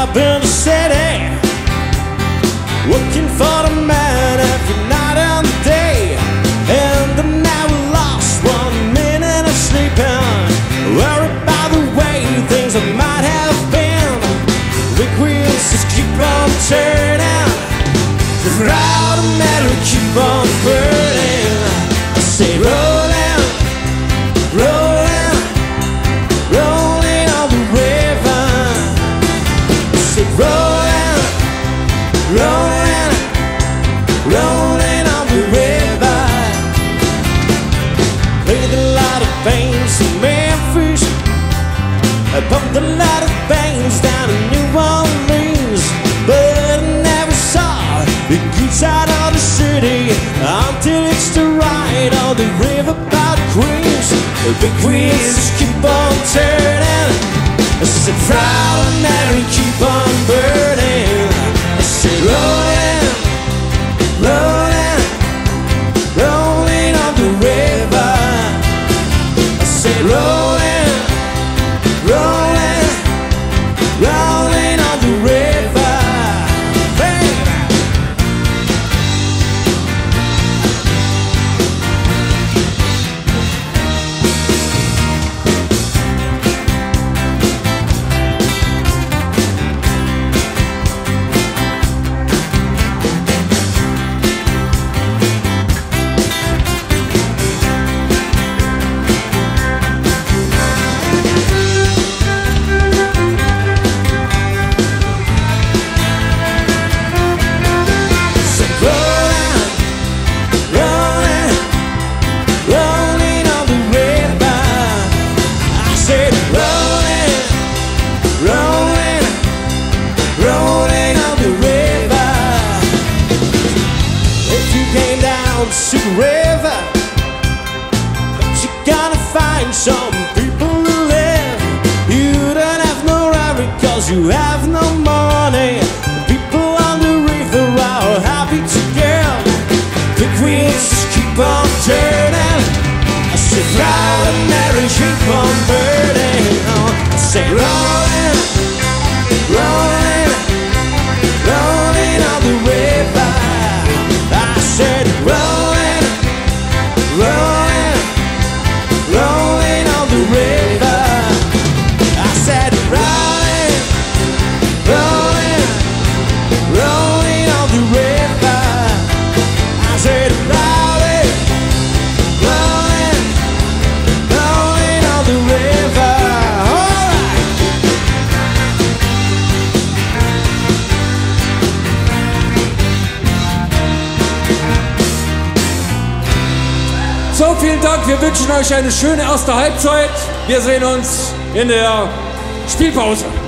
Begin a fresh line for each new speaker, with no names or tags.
up in the city, looking for the man every night and day. And the night we lost 1 minute of sleeping, worried about the way things might have been. Big wheels just keep on turning, the proud metal keep on burning. I say rolling, rolling, rolling on the river. I say rolling, rolling, rolling on the river. Played a lot of bands in Memphis, I pumped a lot of bands down in New Orleans, but I never saw the good side of the city until it's the ride on the river by the Queens. The big wheels keep on turning, I said proud and Mary keep on burning. I said rolling, rolling, rolling on the river. I said rolling, rolling, rolling on the river. Baby. To the river, but you're gonna find some people who live. You don't have no hurry cause you have no money. The people on the river are happy to give. Big wheels just keep on turning, I say proud and Mary keep on burning. I say rolling, rolling, rolling on the river. I said rolling, rolling, rolling on the river. I said rolling, rolling, rolling on the river. I said rolling, rolling, rolling on the river. All right.
So, vielen Dank. Wir wünschen euch eine schöne erste Halbzeit. Wir sehen uns in der Spielpause.